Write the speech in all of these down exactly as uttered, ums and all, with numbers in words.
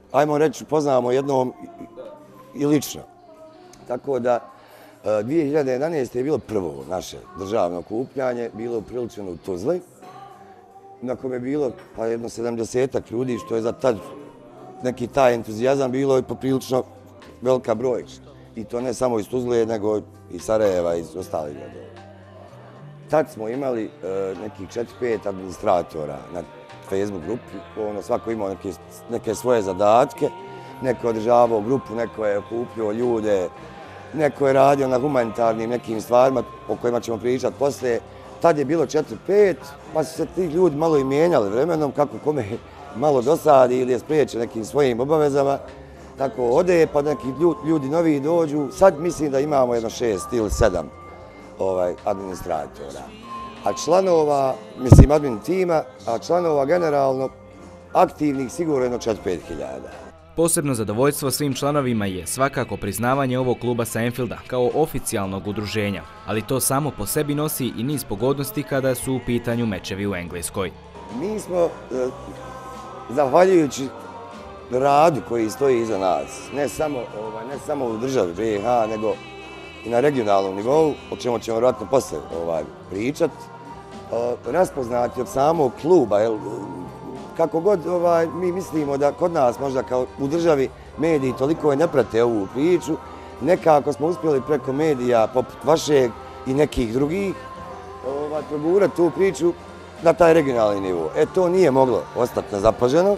ajmo reći, poznamo jednom i lično. Tako da, dvije hiljade jedanaeste. je bilo prvo naše državno okupljanje, bilo upriličeno u Tuzli, na kome je bilo pa jedno sedamdesetak ljudi, što je za tad neki taj entuzijazam bilo i poprilično velika broj. I to ne samo iz Tuzle, nego i Sarajeva i iz ostalih gradova. Tad smo imali e, nekih četiri pet administratora na Facebook grupi, ono, svako imao neke, neke svoje zadatke, neko je održavao grupu, neko je okupljao ljude, neko je radio na humanitarnim nekim stvarima o kojima ćemo pričati poslije. Tad je bilo četiri pet, pa su se ti ljudi malo i mijenjali vremenom, kako kome malo dosadi ili je spriječen nekim svojim obavezama. Tako ode, pa neki ljudi novi dođu. Sad mislim da imamo jedno šest ili sedam ovaj, administratora. A članova, mislim admin tima, a članova generalno aktivnih sigurno jedno četiri pet hiljada. Posebno zadovoljstvo svim članovima je svakako priznavanje ovog kluba sa Anfielda kao oficijalnog udruženja, ali to samo po sebi nosi i niz pogodnosti kada su u pitanju mečevi u Engleskoj. Mi smo, zahvaljujući radu koji stoji iza nas, ne samo, ovaj, ne samo u državi B i H, nego i na regionalnom nivou, o čemu ćemo vjerojatno poslije ovaj, pričati, raspoznati od samog kluba. Jel, kako god ovaj, mi mislimo da kod nas možda kao u državi mediji toliko ne prate ovu priču, nekako smo uspjeli preko medija poput vašeg i nekih drugih ovaj, progurati tu priču na taj regionalni nivo. E to nije moglo ostati nezapaženo.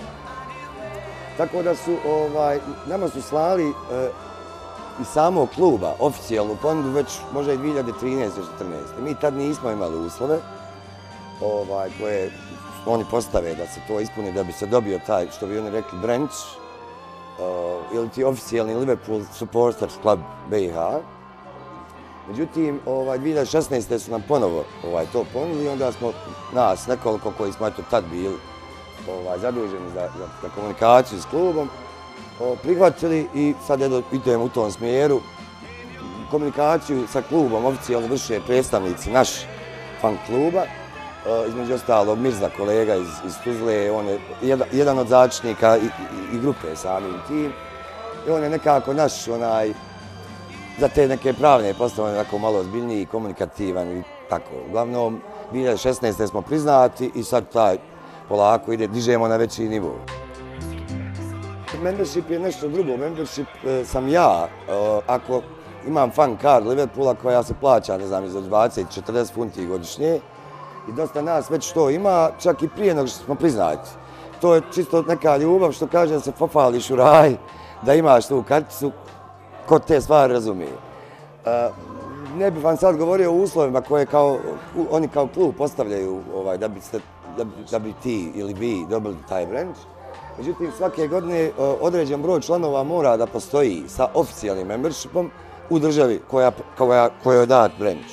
Tako da su, ovaj, nama su slali eh, iz samog kluba oficijalnu ponudu već možda i dvije hiljade trinaeste. četrnaeste. Mi tad nismo imali uslove ovaj, koje oni postave da se to ispuni, da bi se dobio taj, što bi oni rekli, branch, uh, ili ti oficijalni Liverpool Supporters Club B i H. Međutim, ovaj, dvije hiljade šesnaeste. su nam ponovo ovaj, to ponudili i onda smo nas, nekoliko koji smo eto tad bili ovaj, zaduženi za, za, za komunikaciju s klubom, o, prihvatili i sad edo, idemo u tom smjeru. Komunikaciju sa klubom oficijalno vrše predstavnici naš fan kluba, o, između ostalog Mirza, kolega iz, iz Tuzle, on je jedan, jedan od začetnika i, i, i grupe samim tim. I on je nekako naš onaj, za te neke pravne postavljene onako malo ozbiljniji, komunikativan i tako. Uglavnom, dvije hiljade šesnaeste. smo priznati i sad taj polako ide, dižemo na veći nivo. Membership je nešto drugo. Membership e, sam ja, e, ako imam fan card Liverpoola koja se plaća, ne znam, za dvadeset do četrdeset funti godišnje i dosta nas već to ima, čak i prije nego što smo priznati. To je čisto neka ljubav što kaže da se fafališ u raj, da imaš tu karticu, ko te stvari razumije. E, ne bih vam sad govorio o uslovima koje kao, oni kao klub postavljaju ovaj, da, biste, da, bi, da bi ti ili vi dobili taj branch. Međutim, svake godine određen broj članova mora da postoji sa oficijalnim membershipom u državi koja, koja, koja je dat branch.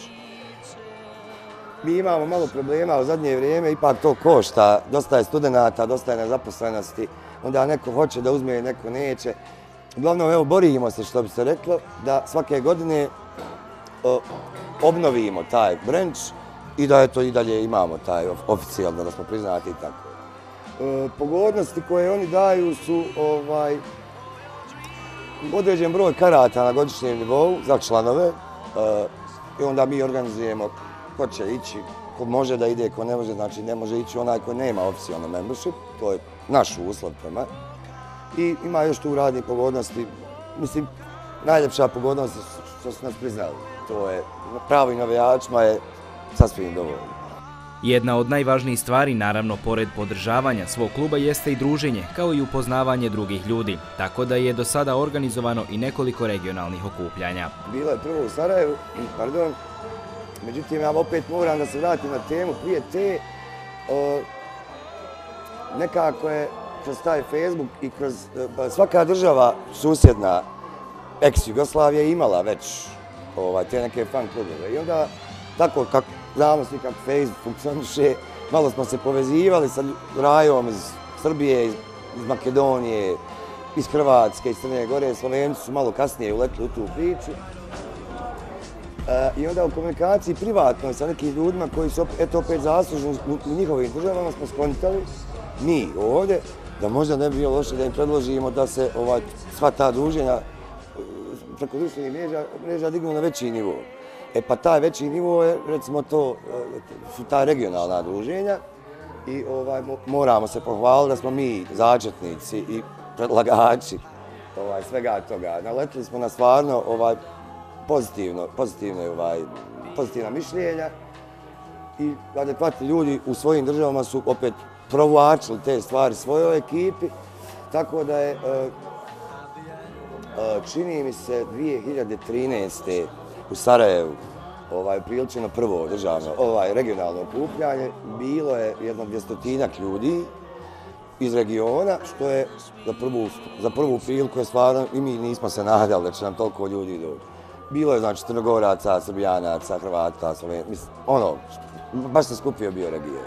Mi imamo malo problema u zadnje vrijeme, ipak to košta, dosta je studenata, dosta je nezaposlenosti, onda neko hoće da uzme, neko neće. Uglavnom, evo, borimo se, što bi se reklo, da svake godine o, obnovimo taj branch i da eto i dalje imamo taj oficijalno, da smo priznati i tako. E, pogodnosti koje oni daju su ovaj, određen broj karata na godišnjem nivou za članove e, i onda mi organizujemo ko će ići, ko može da ide, ko ne može, znači ne može ići onaj ko nema oficijalno membership, to je naš uslov prema. I ima još tu radnih pogodnosti, mislim, najljepša pogodnost je što su nas priznali, to je pravim navijačima je sasvim dovoljno. Jedna od najvažnijih stvari, naravno, pored podržavanja svog kluba, jeste i druženje, kao i upoznavanje drugih ljudi. Tako da je do sada organizovano i nekoliko regionalnih okupljanja. Bilo je prvo u Sarajevu, pardon, međutim, ja opet moram da se vratim na temu prije te. O, nekako je kroz taj Facebook i kroz svaka država susjedna ex-Jugoslavije imala već ovaj, te neke fan klubove. I onda, tako kako znamo svi kako Facebook funkcioniše, malo smo se povezivali sa rajom iz Srbije, iz, iz Makedonije, iz Hrvatske, iz Crne Gore. Slovenci su malo kasnije uletili u tu priču. E, I onda u komunikaciji privatnoj sa nekim ljudima koji su eto opet zaslužni u, u njihovim državama smo skontali, mi ovdje, da možda ne bi bilo loše da im predložimo da se ovaj, sva ta druženja preko društvenih mreža, mreža dignu na veći nivo. E pa taj veći nivo je, recimo to, su ta regionalna druženja i ovaj, moramo se pohvaliti da smo mi začetnici i predlagači ovaj, svega toga. Naletili smo na stvarno ovaj, pozitivno, pozitivne, ovaj, pozitivna mišljenja i adekvatni ljudi u svojim državama su opet provlačili te stvari svojoj ekipi, tako da je, čini mi se, dvije hiljade trinaeste. u Sarajevu ovaj, priličeno prvo državno, ovaj, regionalno okupljanje, bilo je jedno dvjestotinjak ljudi iz regiona, što je za prvu, za prvu priliku je stvarno, i mi nismo se nadali da će nam toliko ljudi doći. Bilo je, znači, Crnogoraca, Srbijanaca, Hrvata, Slovenaca, ono, baš se skupio bio region.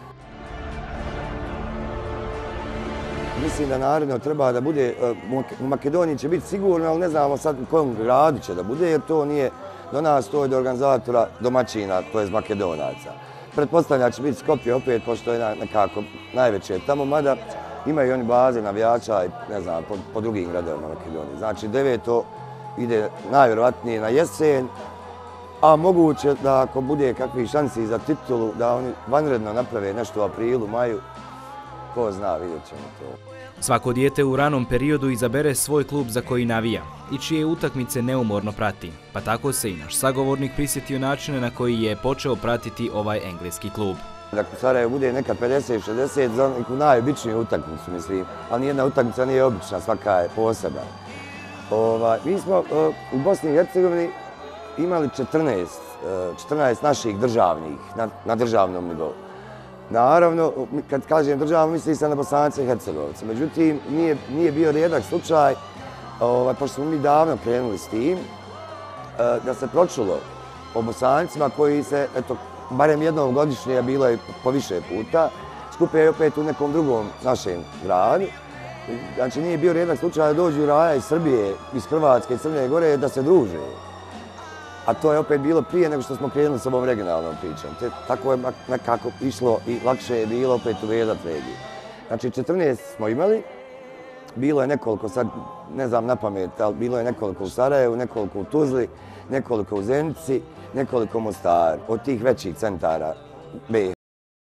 Mislim da naredno treba da bude, u Makedoniji će biti sigurno, ali ne znamo sad u kojem gradu će da bude, jer to nije do nas, to je do organizatora domaćina, to je iz Makedonaca. Pretpostavljam će biti Skopje opet, pošto je nekako najveće tamo, mada imaju oni baze navijača i ne znam, po, po drugim gradovima Makedonije. Znači deveto ide najvjerovatnije na jesen, a moguće da ako bude kakvih šansi za titulu, da oni vanredno naprave nešto u aprilu, maju, ko zna, vidjet ćemo to. Svako dijete u ranom periodu izabere svoj klub za koji navija i čije utakmice neumorno prati, pa tako se i naš sagovornik prisjetio načina na koji je počeo pratiti ovaj engleski klub. Dakle, u Sarajevu bude nekad pedeset šezdeset za neku najobičniju utakmicu, mislim, ali nijedna utakmica nije obična, svaka je posebna. Ova, mi smo uh, u Bosni i Hercegovini imali četrnaest, uh, četrnaest naših državnih na, na državnom nivou. Naravno, kad kažem državno, misli se na Bosance i Hercegovce. Međutim, nije, nije bio rijedak slučaj, ovaj, pošto smo mi davno krenuli s tim, uh, da se pročulo o Bosancima koji se, eto, barem jednom godišnje, a bilo je po više puta, skupe opet u nekom drugom našem gradu. Znači, nije bio rijedak slučaj da dođu raja iz Srbije, iz Hrvatske i Crne Gore da se druže. A to je opet bilo prije nego što smo krenuli s ovom regionalnom pričom. Te, tako je nekako išlo i lakše je bilo opet uvezati regiju. Znači, četrnaest smo imali, bilo je nekoliko, sad ne znam na pamet, ali bilo je nekoliko u Sarajevu, nekoliko u Tuzli, nekoliko u Zenici, nekoliko u Mostaru, od tih većih centara B iH.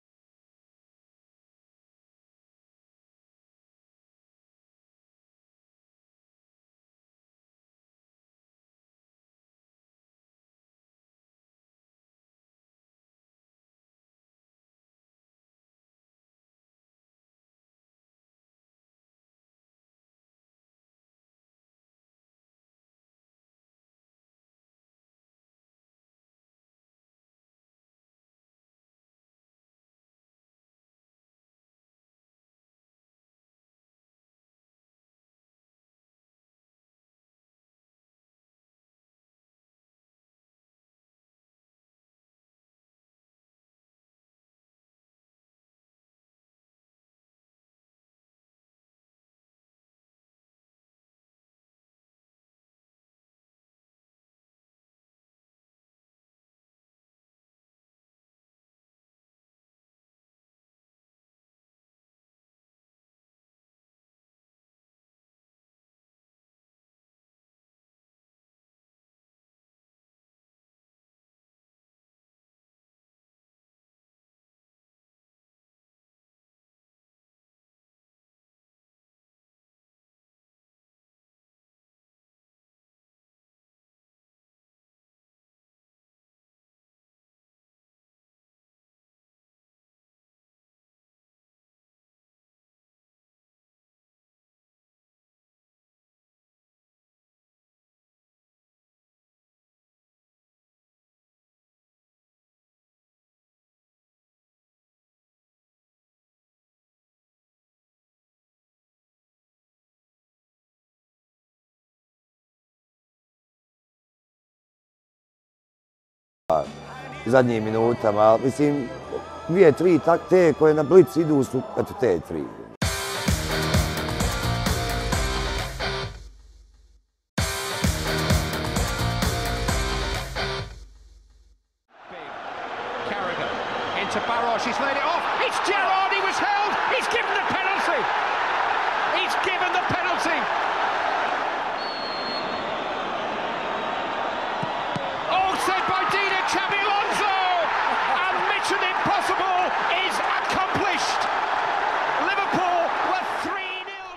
Zadnjim minutama, mislim, dvije, tri, tak, te koje na blic idu su, eto, te tri. Into Barros, he's laid it off, it's Gerrard, he was held, he's given the penalty!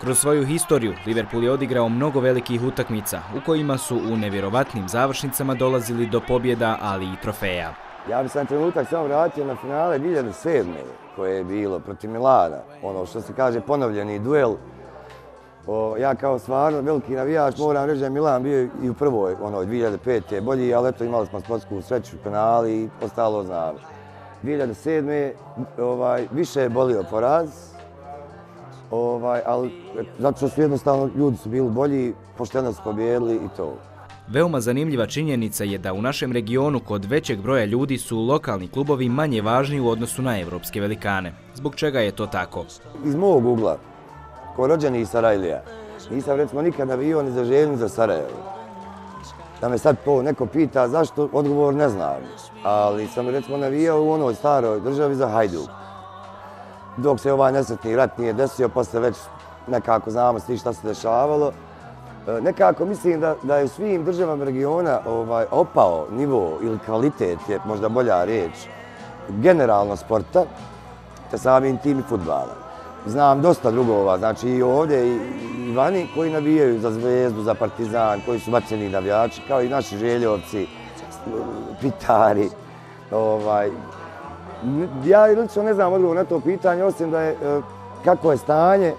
Kroz svoju historiju Liverpool je odigrao mnogo velikih utakmica u kojima su u nevjerovatnim završnicama dolazili do pobjeda, ali i trofeja. Ja bi sam trenutak samo vratio na finale dvije hiljade sedme. koje je bilo protiv Milana. Ono što se kaže ponovljeni duel. O, ja kao stvarno veliki navijač moram reći da je Milan bio i u prvoj, ono, dvije hiljade pete bolji, ali eto imali smo sportsku sreću, penali i ostalo znamo. dvije hiljade sedme ovaj, više je bolio poraz, ovaj, ali zato što su jednostavno ljudi su bili bolji, pošteno su pobijedili i to. Veoma zanimljiva činjenica je da u našem regionu kod većeg broja ljudi su lokalni klubovi manje važni u odnosu na evropske velikane. Zbog čega je to tako? Iz mog ugla, ko rođeni iz Sarajlija, nisam recimo nikad navijao ni za Željnu ni za Sarajevo. Da me sad to neko pita zašto, odgovor ne znam. Ali sam recimo navijao u onoj staroj državi za Hajduk. Dok se ovaj nesretni rat nije desio, posle već nekako znamo svi šta se dešavalo. Nekako mislim da, da je u svim državama regiona ovaj, opao nivo ili kvalitet, je možda bolja riječ, generalno sporta, te samim tim i fudbala. Znam dosta drugova, znači i ovdje i, i vani koji navijaju za Zvezdu, za Partizan, koji su vaćeni navijači, kao i naši Željovci, Pitari. Ovaj. Ja lično ne znam odgovor na to pitanje, osim da je kako je stanje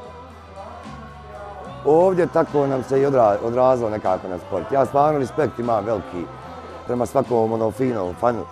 ovdje, tako nam se i odrazilo nekako na sport. Ja stvarno respekt imam veliki prema svakom ono finom fanu.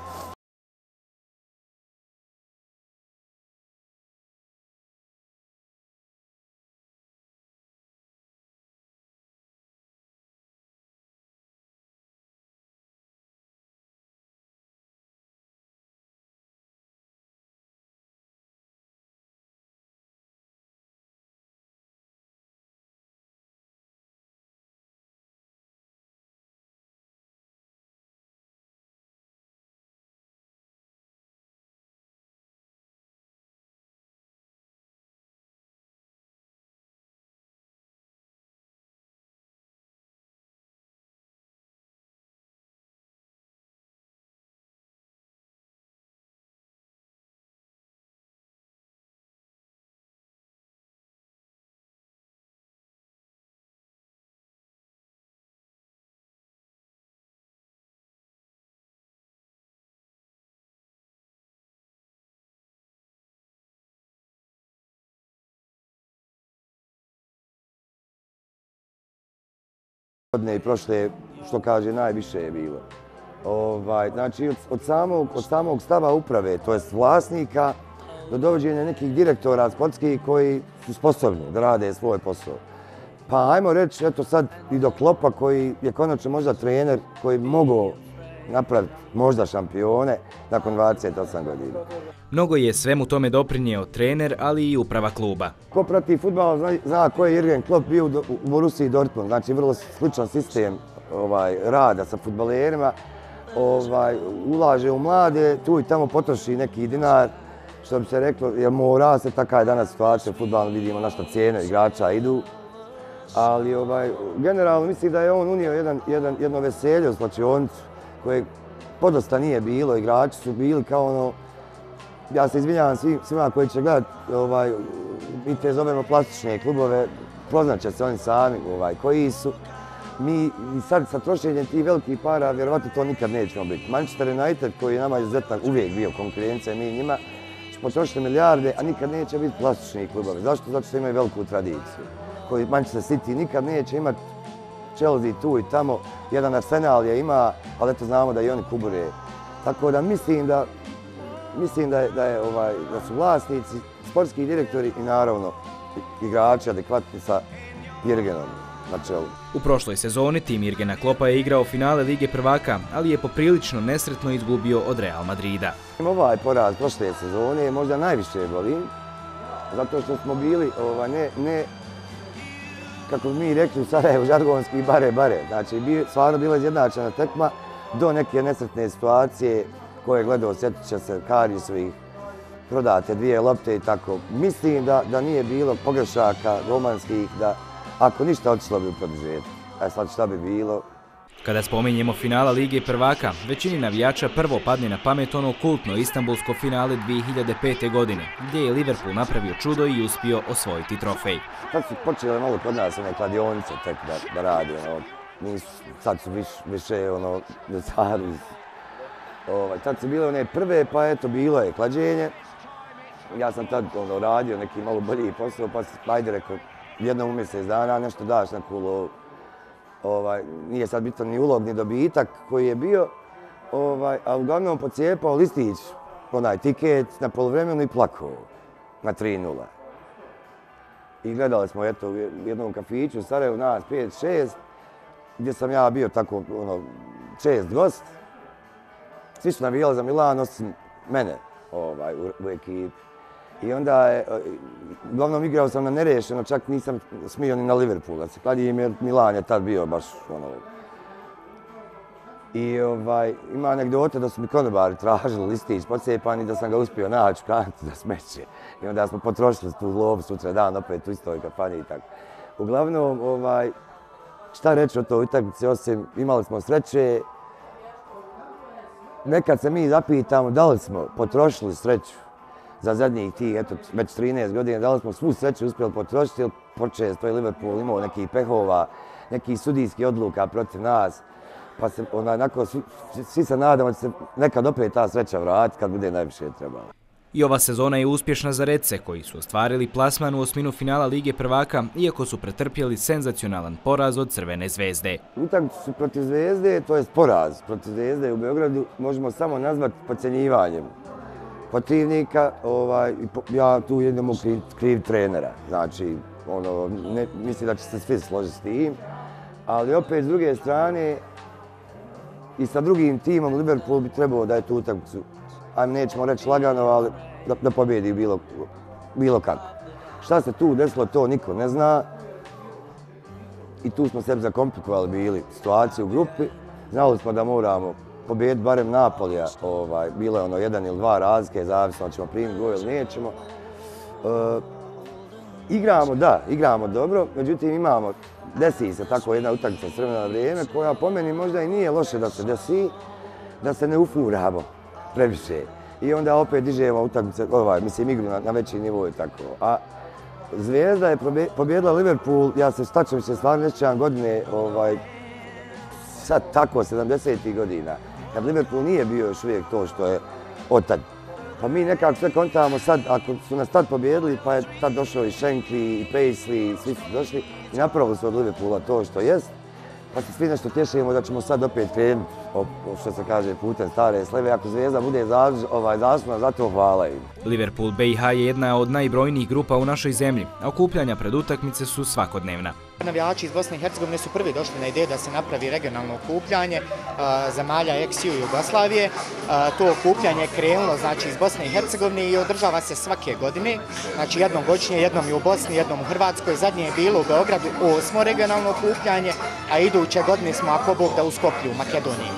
Godine i prošle, što kaže, najviše je bilo. Ovaj, znači, od, od, samog, od samog stava uprave, to jest vlasnika, do dovođenja nekih direktora sportskih koji su sposobni da rade svoj posao. Pa ajmo reći, eto sad i do Klopa koji je konačno možda trener koji bi mogao napraviti možda šampione nakon dvadeset osam godina. Mnogo je svemu tome doprinio trener, ali i uprava kluba. Ko prati fudbal zna, zna ko je Jürgen Klopp bio u, u Borussiji Dortmund. Znači vrlo sličan sistem ovaj, rada sa fudbalerima. Ovaj, ulaže u mlade, tu i tamo potroši neki dinar, što bi se reklo, jer mora se, taka je danas situacija u fudbalu, vidimo na što cijene igrača idu. Ali ovaj, generalno mislim da je on unio jedan, jedan, jedno veselje u slačionicu koje podosta nije bilo, igrači su bili kao ono, ja se izvinjavam svima koji će gledati, ovaj, mi te zovemo plastične klubove, poznaće se oni sami ovaj, koji su. Mi sad sa trošenjem tih velikih para, vjerovatno to nikad nećemo biti. Manchester United, koji je nama izuzetan uvijek bio konkurencija, mi njima, će potrošiti milijarde, a nikad neće biti plastični klubovi. Zašto? Zato što imaju veliku tradiciju. Koji Manchester City nikad neće imati, Chelsea tu i tamo, jedan Arsenal je ima, ali eto znamo da i oni kubure. Tako da mislim da mislim da je, da je ovaj da su vlasnici, sportski direktori i naravno igrači adekvatni sa Jürgenom na čelu. U prošloj sezoni tim Jürgena Kloppa je igrao finale Lige prvaka, ali je poprilično nesretno izgubio od Real Madrida. Ovaj poraz prošle sezone je možda najviše boli, zato što smo bili ovaj, ne, ne kako bi mi rekli u Sarajevu, žargonski bare bare. Znači, bi, stvarno bila izjednačena tekma do neke nesretne situacije koje je gledao, sjetit će se Kariusovih, prodate dvije lopte i tako. Mislim da, da nije bilo pogrešaka romanskih, da ako ništa otišlo bi u produžetak. A sad šta bi bilo? Kada spominjemo finala Lige prvaka, većini navijača prvo padne na pamet ono kultno istanbulsko finale dvije hiljade pete. godine, gdje je Liverpool napravio čudo i uspio osvojiti trofej. Tad su počele malo kod nas one kladionice tek da, da radi, ono, nisu, sad su viš, više ono, stari. Ovaj, tad su bile one prve, pa eto, bilo je klađenje. Ja sam tad ono, radio neki malo bolji posao, pa ajde rekao, jednom u mjesec dana nešto daš neku ulovu. Ovaj, nije sad bitan ni ulog, ni dobitak koji je bio, ovaj, a uglavnom pocijepao listić, onaj tiket na poluvremenu i plakao na tri nula. I gledali smo eto, u jednom kafiću u Sarajevu, nas pet šest, gdje sam ja bio tako ono, šest gost. Svi su navijali za Milan, osim mene ovaj, u, u ekipi. I onda je, uglavnom igrao sam na nerešeno, čak nisam smio ni na Liverpool, da se kladim jer Milan je tad bio baš ono. I ovaj, ima anegdote da su mi konobari tražili listić pocijepani da sam ga uspio naći u kanti za smeće. I onda smo potrošili tu lovu sutra dan opet u istoj kafani i tako. Uglavnom, ovaj, šta reći o toj utakmici, osim imali smo sreće. Nekad se mi zapitamo da li smo potrošili sreću za zadnjih tih, eto, već trinaest godina, da li smo svu sreću uspjeli potrošiti ili počesto je Liverpool imao nekih pehova, nekih sudijskih odluka protiv nas. Pa se onako, svi, svi se nadamo da će se nekad opet ta sreća vratiti kad bude najviše trebalo. I ova sezona je uspješna za Redce, koji su ostvarili plasman u osminu finala Lige prvaka, iako su pretrpjeli senzacionalan poraz od Crvene zvezde. Utakmicu protiv Zvezde, to je poraz protiv Zvezde u Beogradu, možemo samo nazvati podcjenjivanjem protivnika. Ovaj, ja tu jednom kriv, kriv trenera, znači ono, ne, mislim da će se svi složiti s tim. Ali opet s druge strane, i sa drugim timom Liverpool bi trebao da je tu utakmicu, a nećemo reći lagano, ali da, da pobjedi bilo, bilo kako. Šta se tu desilo, to niko ne zna. I tu smo sebi zakomplikovali bili situaciju u grupi. Znali smo da moramo pobijediti barem Napolija. Ovaj, bilo je ono jedan ili dva razlike, zavisno ćemo primiti gol ili nećemo. E, igramo, da, igramo dobro, međutim imamo, desi se tako jedna utakmica s vremena na vrijeme koja po meni možda i nije loše da se desi, da se ne ufuramo previše. I onda opet dižemo utakmice, ovaj, mislim, igru na, na veći nivo i tako. A Zvezda je pobjedila Liverpool, ja se stačno se stvarno ne sjećam godine, ovaj, sad tako, sedamdesetih godina, kad Liverpool nije bio još uvijek to što je otad. Pa mi nekako sve kontamo sad, ako su nas tad pobjedili, pa je tad došao i Shankly, i Paisley, svi su došli i napravili su od Liverpoola to što jest. Pa se svi nešto tješimo da ćemo sad opet krenuti, što se kaže, putem stare sleve. Ako Zvezda bude ovaj, zaslužna, zato hvala im. Liverpool B i H je jedna od najbrojnijih grupa u našoj zemlji, a okupljanja pred utakmice su svakodnevna. Navijači iz Bosne i Hercegovine su prvi došli na ideju da se napravi regionalno okupljanje zemalja ex-ju Jugoslavije. To okupljanje je krenulo znači, iz Bosne i Hercegovine i održava se svake godine. Znači jednom godišnje, jednom i u Bosni, jednom u Hrvatskoj. Zadnje je bilo u Beogradu osmo regionalno okupljanje, a iduće godine smo, ako Bog da, u Skoplju, u Makedoniji.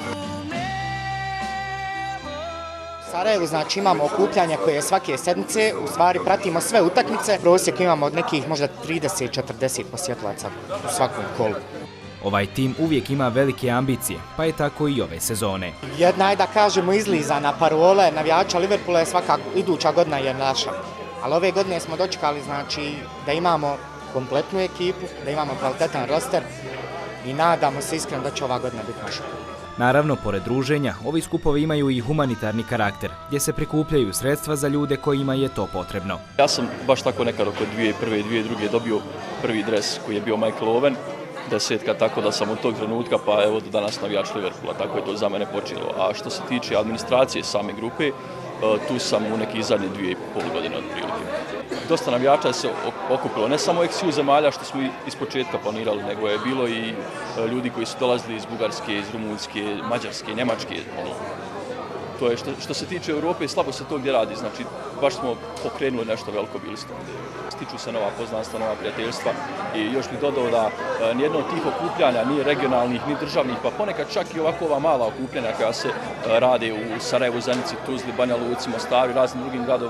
U Sarajevu znači imamo okupljanja koje je svake sedmice, u stvari pratimo sve utakmice. Prosjek imamo od nekih možda trideset do četrdeset posjetlaca u svakom kolu. Ovaj tim uvijek ima velike ambicije, pa je tako i ove sezone. Jedna je da kažemo izlizana parola navijača Liverpoola je svakako iduća godina je naša. Ali ove godine smo dočekali znači da imamo kompletnu ekipu, da imamo kvalitetan roster i nadamo se iskreno da će ova godina biti naša. Naravno, pored druženja, ovi skupovi imaju i humanitarni karakter, gdje se prikupljaju sredstva za ljude kojima je to potrebno. Ja sam baš tako nekad oko dvije prve i dvije druge dobio prvi dres koji je bio Michael Owen, desetka, tako da sam od tog trenutka pa evo do danas navijač Liverpoola, tako je to za mene počelo. A što se tiče administracije same grupe, tu sam u nekih zadnje dvije i pol godine otprilike. Dosta navijača se okupilo, ne samo ex-ju zemalja što smo iz početka planirali, nego je bilo i ljudi koji su dolazili iz Bugarske, iz Rumunjske, Mađarske, Njemačke. To je što, što se tiče Europe, slabo se to gdje radi, znači baš smo pokrenuli nešto veliko bili s tom. Stiču se nova poznanstva, nova prijateljstva i još bih dodao da nijedno od tih okupljanja, ni regionalnih, ni državnih, pa ponekad čak i ovako ova mala okupljanja koja se rade u Sarajevu, Zenici, Tuzli, Banja Luci, Mostaru i raznim drugim gradovima,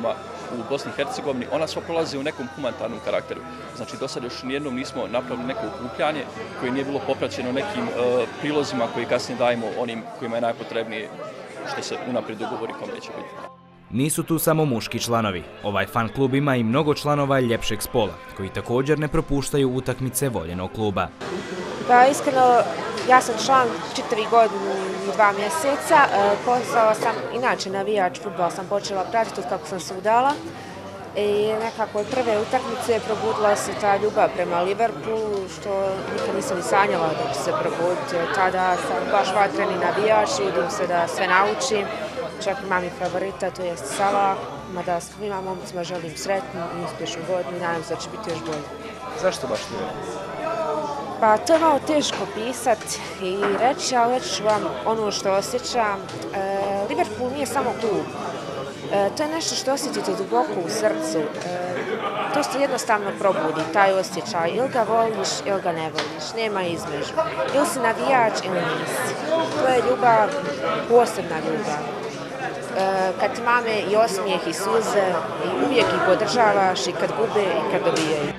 u Bosni i Hercegovini, ona sva prolaze u nekom humanitarnom karakteru. Znači, do sad još nijednom nismo napravili neko okupljanje koje nije bilo popraćeno nekim uh, prilozima koji kasnije dajemo onim kojima je najpotrebnije, što se unaprijed dogovori kome će biti. Nisu tu samo muški članovi. Ovaj fan klub ima i mnogo članova ljepšeg spola, koji također ne propuštaju utakmice voljenog kluba. Pa iskreno, ja sam član četiri godine i dva mjeseca. Postala sam, inače navijač fudbala sam počela pratiti kako sam se udala. I nekako od prve utakmice probudila se ta ljubav prema Liverpoolu, što nikad nisam ni sanjala da će se probuditi. Tada sam baš vatreni navijač, trudim se da sve naučim. Čak imam i favorita, to je Salah, mada svima momcima želim sretnu i uspješnu godinu i nadam se da će biti još bolje. Zašto baš Liverpool? Pa to je malo teško pisati i reći, ali reći ću vam ono što osjećam. E, Liverpool nije samo klub. E, to je nešto što osjetite duboko u srcu. E, to se jednostavno probudi, taj osjećaj. Ili ga voliš, ili ga ne voliš. Nema između. Ili si navijač, ili nisi. To je ljubav, posebna ljubav. E, kad ti mame i osmijeh i suze, i uvijek ih podržavaš i kad gube i kad dobijaju.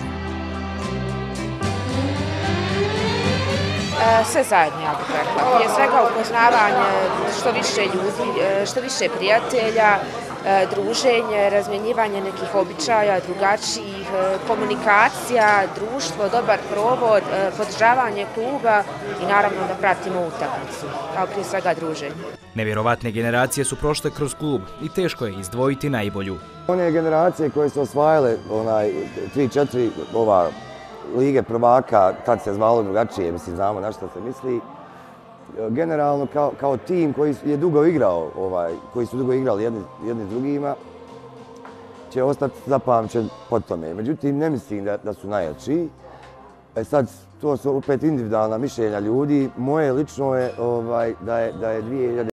Sve zajedno, ja bih rekla. Prije svega upoznavanje što više ljudi, što više prijatelja, druženje, razmjenjivanje nekih običaja, drugačijih, komunikacija, društvo, dobar provod, podržavanje kluba i naravno da pratimo utakmicu, kao prije svega druženje. Nevjerovatne generacije su prošle kroz klub i teško je izdvojiti najbolju. One generacije koje su osvajale onaj tri četiri ova Lige prvaka, tad se zvalo drugačije, mislim, znamo na što se misli. Generalno kao, kao tim koji je dugo igrao, ovaj, koji su dugo igrali jedni, jedni s drugima, će ostati zapamćen po tome. Međutim, ne mislim da, da su najjači. E sad, to su opet individualna mišljenja ljudi. Moje lično je ovaj, da je, da je dvije hiljade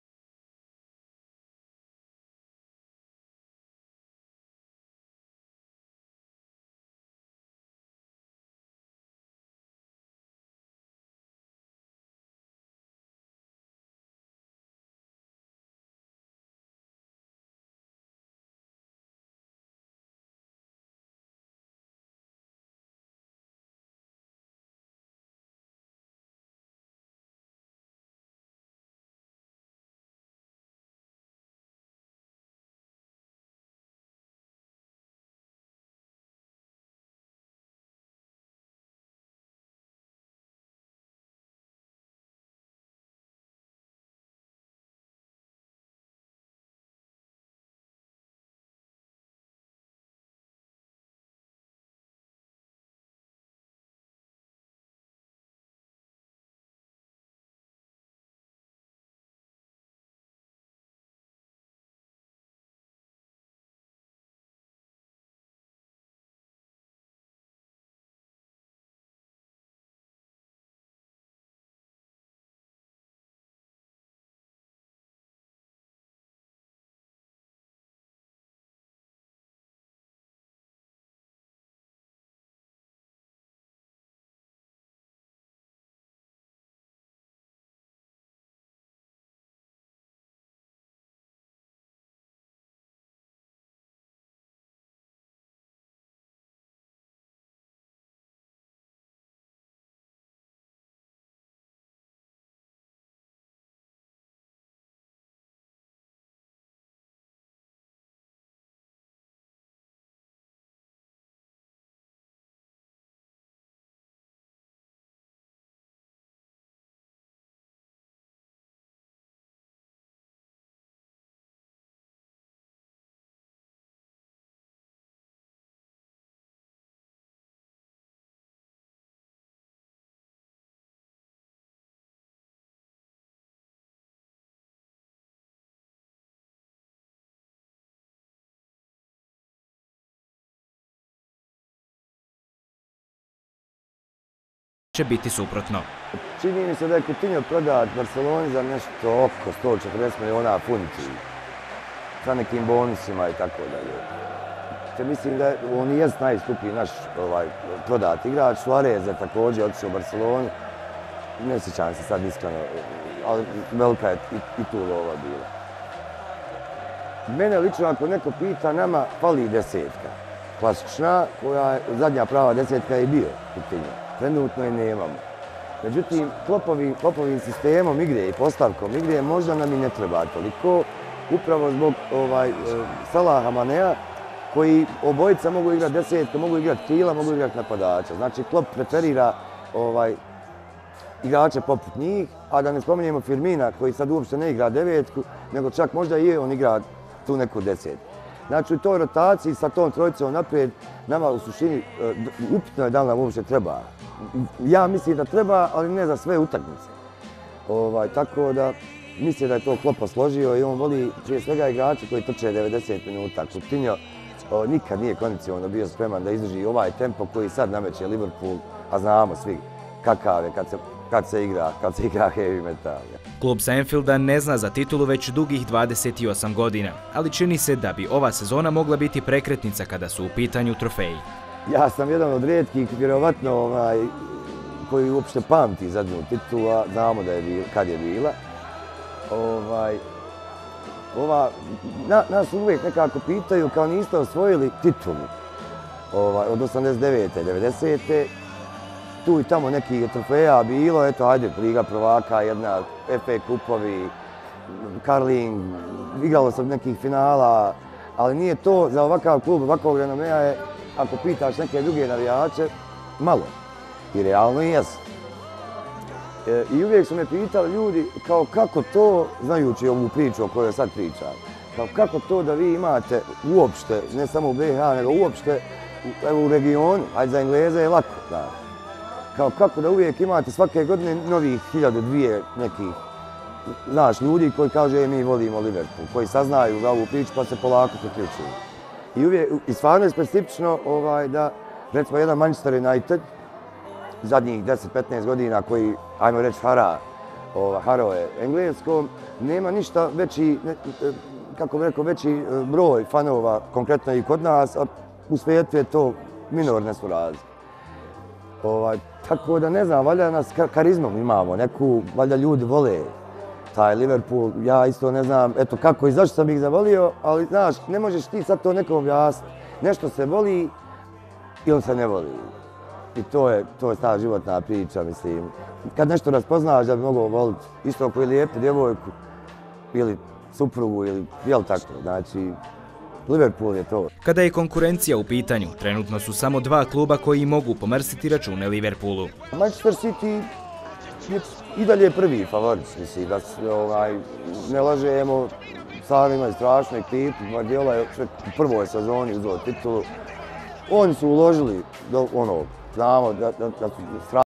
će biti suprotno. Čini mi se da je Coutinho prodat Barceloni za nešto oko sto četrdeset miliona funti sa nekim bonusima i tako dalje. Te mislim da on je najskuplji naš ovaj, prodat igrač. Suarez je također otišao u Barcelonu. Ne sjećam se sad iskreno, ali velika je i, i tu lova bila. Mene lično, ako neko pita, nama fali desetka. Klasična, koja je zadnja prava desetka je bio u Tinju. Trenutno je nemamo. Međutim, klopovim, klopovim sistemom igre i postavkom igre možda nam i ne treba toliko, upravo zbog ovaj, Salaha Manea, koji obojica mogu igrati desetka, mogu igrati krila, mogu igrati napadača. Znači, Klopp preferira ovaj, igrače poput njih, a da ne spominjemo Firmina, koji sad uopšte ne igra devetku, nego čak možda i je on igra tu neku desetku. Znači, u toj rotaciji sa tom trojicom naprijed, nama u suštini upitno je da li nam uopšte treba. Ja mislim da treba, ali ne za sve utakmice. Ovaj, tako da mislim da je to Klopp posložio i on voli prije svega igrače koji trče devedeset minuta. Coutinho nikad nije kondicionalno bio spreman da izdrži ovaj tempo koji sad nameće Liverpool, a znamo svi kakav je kad se, kad se igra, kad se igra heavy metal. Klub sa Anfielda ne zna za titulu već dugih dvadeset osam godina, ali čini se da bi ova sezona mogla biti prekretnica kada su u pitanju trofeji. Ja sam jedan od rijetkih, vjerovatno, ovaj, koji uopšte pamti zadnju titulu, a znamo da je bil, kad je bila. Ovaj, ova, na, nas uvijek nekako pitaju kao niste osvojili titulu ovaj, od osamdeset devete. devedesete. Tu i tamo nekih trofeja bilo, eto, ajde, Liga prvaka, jedna F A kupovi, Carling, igralo sam nekih finala, ali nije to za ovakav klub, ovakvog renomea je, ako pitaš neke druge navijače, malo. I realno i jesu. E, I uvijek su me pitali ljudi kao kako to, znajući ovu priču o kojoj sad pričam, kao kako to da vi imate uopšte, ne samo u B H, nego uopšte u, u regionu, ajde za Engleze je lako, znaš. Kao kako da uvijek imate svake godine novih hiljadu, dvije nekih, znaš, ljudi koji kaže mi volimo Liverpool, koji saznaju za ovu priču pa se polako priključuju. I, uvijek, i stvarno je specifično ovaj, da, recimo, jedan Manchester United, zadnjih deset petnaest godina koji, ajmo reći, hara, ovaj, haro je engleskom, nema ništa veći, ne, kako bi rekao, veći broj fanova, konkretno i kod nas, a u svijetu je to minorne su razlike. Ovaj, tako da ne znam, valjda nas karizmom imamo, neku, valjda ljudi vole taj Liverpool, ja isto ne znam, eto kako i zašto sam ih zavolio, ali znaš, ne možeš ti sad to nekom objasniti. Nešto se voli ili se ne voli. I to je, to je ta životna priča, mislim. Kad nešto raspoznaš da bi mogao voliti, isto ako je lijepu djevojku ili suprugu ili jel tako, znači Liverpool je to. Kada je konkurencija u pitanju, trenutno su samo dva kluba koji mogu pomrsiti račune Liverpoolu. Manchester City je i dalje prvi favorit, mislim, da se ovaj, ne lažemo, sad imaju strašnu ekipu, Guardiola je u prvoj sezoni uzeo titulu. Oni su uložili, do, ono, znamo da, da, da su